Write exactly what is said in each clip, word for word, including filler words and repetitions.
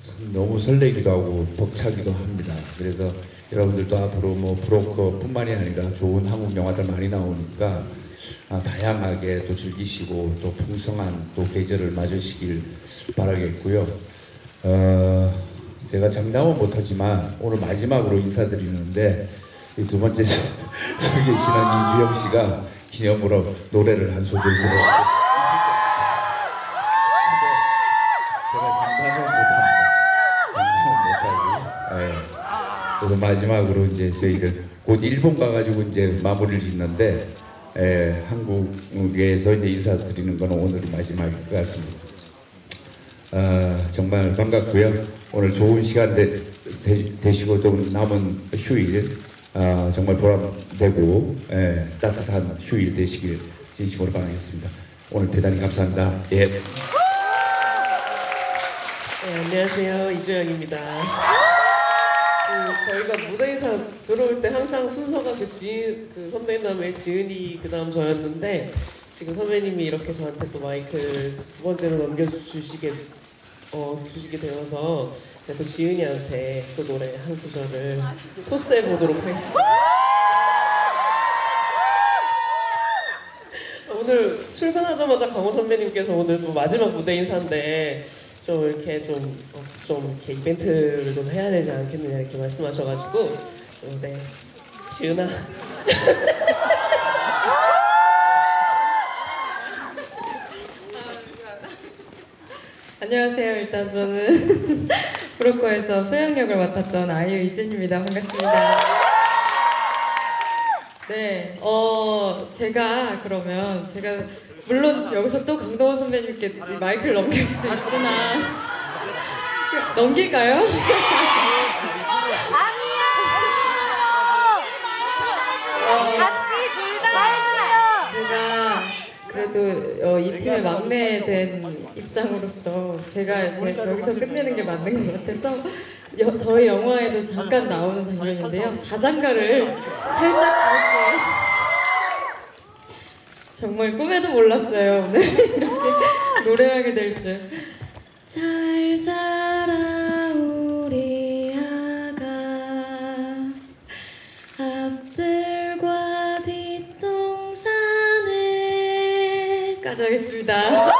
참 너무 설레기도 하고 벅차기도 합니다. 그래서 여러분들도 앞으로 뭐 브로커뿐만이 아니라 좋은 한국 영화들 많이 나오니까 아, 다양하게 또 즐기시고 또 풍성한 또 계절을 맞으시길 바라겠고요. 어, 제가 장담은 못하지만 오늘 마지막으로 인사드리는데 이 두 번째 서 계시는 이주영 씨가 기념으로 노래를 한 소절 부를 수도 있을 것 같아요. 제가 장담은 못합니다. 장담은 못하고. 예. 그래서 마지막으로 이제 저희들 곧 일본 가가지고 이제 마무리를 짓는데 예, 한국에서 이제 인사드리는 건 오늘이 마지막일 것 같습니다. 아, 정말 반갑고요. 오늘 좋은 시간 되, 되, 되시고 좀 남은 휴일 아, 정말 보람되고 예, 따뜻한 휴일 되시길 진심으로 바라겠습니다. 오늘 대단히 감사합니다. 예. 네, 안녕하세요. 이주영입니다. 그, 저희가 무대에서 들어올 때 항상 순서가 그, 지은, 그 선배님 다음에 지은이 그 다음 저였는데 지금 선배님이 이렇게 저한테 또 마이크를 두 번째로 넘겨주시게 어, 주시게 되어서 제가 또 지은이한테 또 노래 한 구절을 토스해 보도록 하겠습니다. 오늘 출근하자마자 강호 선배님께서 오늘 또 마지막 무대 인사인데 좀 이렇게 좀, 어, 좀 이렇게 이벤트를 좀 해야 되지 않겠느냐 이렇게 말씀하셔가지고 어, 네, 지은아. 안녕하세요. 일단 저는 브로커에서 소영 역을 맡았던 아이유 이진입니다. 반갑습니다. 네, 어 제가 그러면 제가 물론 여기서 또 강동원 선배님께 마이크를 넘길 수도 있으나 넘길까요? 아니야! 어, 같이 둘 다 할게요! 제가 그래도 어, 이 팀의 막내 된 입장으로서 제가 제, 여기서 끝내는 게 맞는 것 같아서 여, 저희 영화에도 잠깐 나오는 장면인데요. 자장가를 살짝 이렇게 정말 꿈에도 몰랐어요. 오늘 이렇게 노래를 하게 될 줄. 잘 자라 우리 아가 앞들과 뒷동산에 까지 하겠습니다.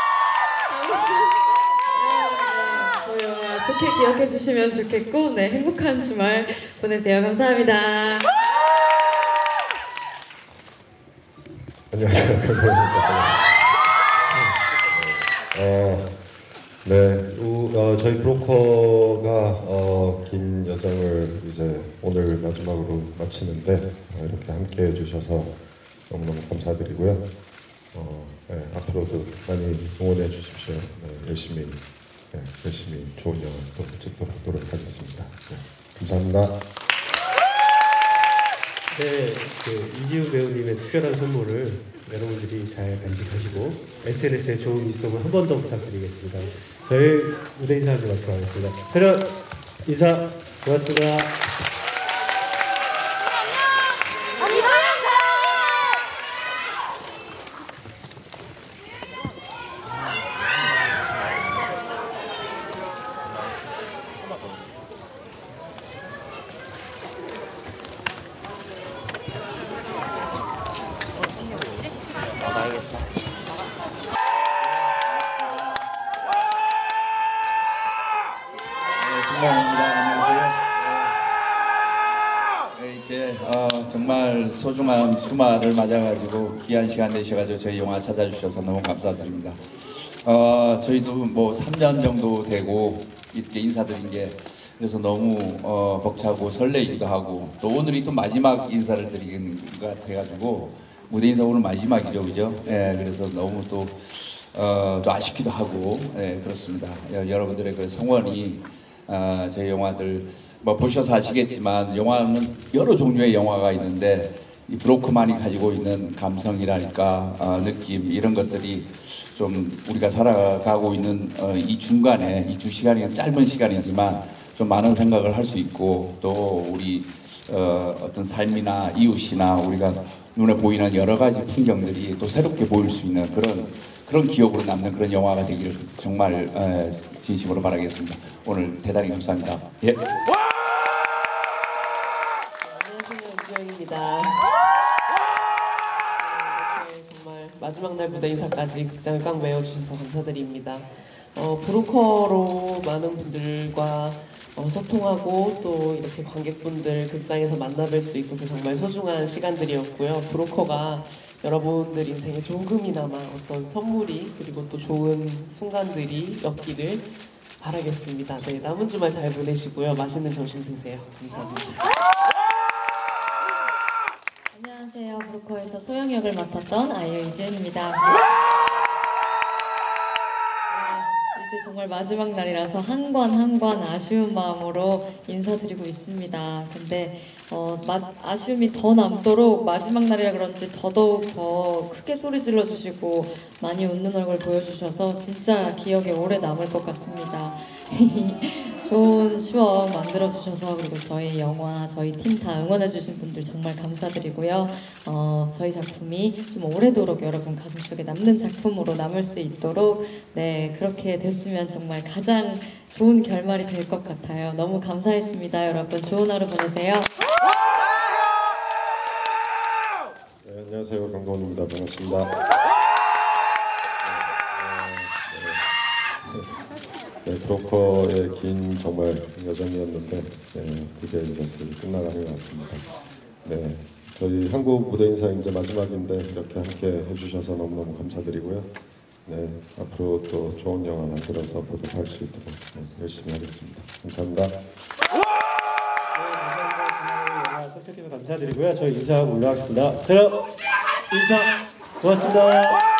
저희 영화 좋게 기억해 주시면 좋겠고 네 행복한 주말 보내세요. 감사합니다. 안녕하세요. 강동원입니다. 어, 네, 우, 어, 저희 브로커가 어, 긴 여정을 이제 오늘 마지막으로 마치는데 어, 이렇게 함께 해주셔서 너무너무 감사드리고요. 어, 네, 앞으로도 많이 응원해 주십시오. 네, 열심히 네, 열심히 좋은 영화 또 찍도록 노력하겠습니다. 네, 감사합니다. 네, 그 이지우 배우님의 특별한 선물을 여러분들이 잘 간직하시고 에스엔에스에 좋은 입소문 한 번 더 부탁드리겠습니다. 저희 무대 인사를 마치도록 하겠습니다. 차렷 인사 고맙습니다. 안녕하세요. 네, 이렇게 어, 정말 소중한 주말을 맞아가지고 귀한 시간 내셔가지고 저희 영화 찾아주셔서 너무 감사드립니다. 어, 저희도 뭐 삼 년 정도 되고 이렇게 인사드린 게 그래서 너무 어, 벅차고 설레기도 하고 또 오늘이 또 마지막 인사를 드리는 것 같아가지고 무대 인사 오늘 마지막이죠, 그죠? 예, 그래서 너무 또, 어, 또 아쉽기도 하고 예, 그렇습니다. 여러분들의 그 성원이 어, 저희 영화들 뭐 보셔서 아시겠지만 영화는 여러 종류의 영화가 있는데 이 브로커만이 가지고 있는 감성이랄까 어, 느낌 이런 것들이 좀 우리가 살아가고 있는 어, 이 중간에 이 두 시간이 짧은 시간이지만 좀 많은 생각을 할 수 있고 또 우리 어, 어떤 삶이나 이웃이나 우리가 눈에 보이는 여러 가지 풍경들이 또 새롭게 보일 수 있는 그런 그런 기억으로 남는 그런 영화가 되기를 정말 에, 진심으로 바라겠습니다. 오늘 대단히 감사합니다. 예. 안녕하세요, 이주영입니다. 이렇게 정말 마지막 날 무대 인사까지 극장을 꽉 메워주셔서 감사드립니다. 어, 브로커로 많은 분들과 어, 소통하고 또 이렇게 관객분들 극장에서 만나뵐 수 있어서 정말 소중한 시간들이었고요. 브로커가 여러분들 인생에 조금이나마 어떤 선물이 그리고 또 좋은 순간들이 엮기를 바라겠습니다. 네, 남은 주말 잘 보내시고요. 맛있는 점심 드세요. 감사합니다. 안녕하세요. 브로커에서 소영 역을 맡았던 아이유 이지은입니다. 이제 정말 마지막 날이라서 한 권 한 권 아쉬운 마음으로 인사드리고 있습니다. 근데 어, 마, 아쉬움이 더 남도록 마지막 날이라 그런지 더더욱 더 크게 소리 질러주시고 많이 웃는 얼굴 보여주셔서 진짜 기억에 오래 남을 것 같습니다. 좋은 추억 만들어주셔서 그리고 저희 영화, 저희 팀 다 응원해주신 분들 정말 감사드리고요. 어, 저희 작품이 좀 오래도록 여러분 가슴속에 남는 작품으로 남을 수 있도록 네 그렇게 됐으면 정말 가장 좋은 결말이 될 것 같아요. 너무 감사했습니다. 여러분 좋은 하루 보내세요. 네, 안녕하세요. 강동원입니다. 반갑습니다. 네, 브로커의 긴 정말 여정이었는데 네, 그게 이제 끝나가는 것 같습니다. 네, 저희 한국 무대 인사 이제 마지막인데 이렇게 함께 해주셔서 너무너무 감사드리고요. 네, 앞으로 또 좋은 영화 만들어서 보도할 수 있도록 네, 열심히 하겠습니다. 감사합니다. 네, 감사합니다. 영화 선택해서 감사드리고요. 저희 인사하고 올라가겠습니다. 자, 인사 고맙습니다.